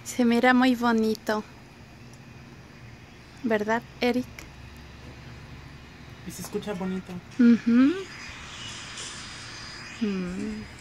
Se mira muy bonito, ¿verdad, Eric? Y se escucha bonito. Mhm. Mm.